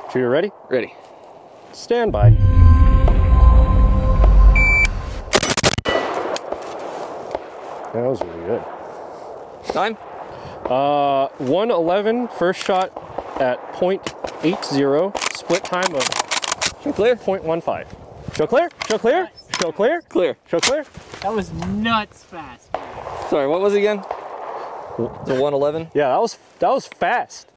Shooter ready? Ready. Stand by. That was really good. Time? 1:11, first shot at .80, split time of Show clear? .15. Show clear? Show clear? Show clear? Clear. Show clear? That was nuts fast. Sorry, what was it again? The 111? Yeah, that was fast.